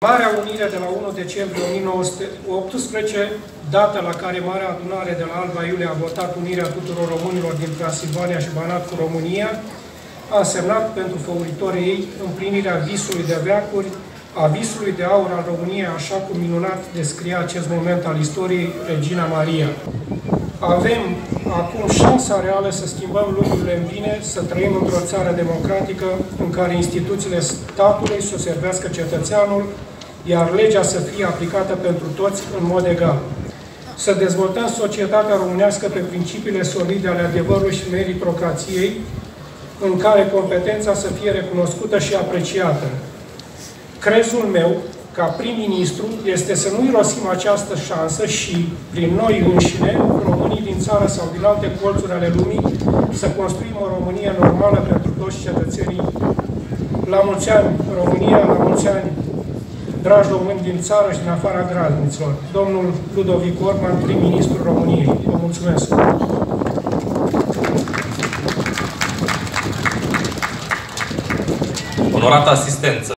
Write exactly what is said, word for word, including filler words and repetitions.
Marea Unire de la unu decembrie o mie nouă sute optsprezece, data la care Marea Adunare de la Alba Iulia a votat unirea tuturor românilor din Transilvania și Banat cu România, a însemnat pentru făuritorii ei împlinirea visului de veacuri, a visului de aur al României, așa cum minunat descria acest moment al istoriei Regina Maria. Avem acum șansa reală să schimbăm lucrurile în bine, să trăim într-o țară democratică în care instituțiile statului să servească cetățeanul, iar legea să fie aplicată pentru toți în mod egal. Să dezvoltăm societatea românească pe principiile solide ale adevărului și meritocrației, în care competența să fie recunoscută și apreciată. Crezul meu, ca prim-ministru, este să nu irosim această șansă și, prin noi înșine, românii din țară sau din alte colțuri ale lumii, să construim o Românie normală pentru toți cetățenii. La mulți ani, România, la mulți ani, dragi români din țară și din afara graniților. Domnul Ludovic Orban, prim-ministrul României. Vă mulțumesc! Onorată asistență!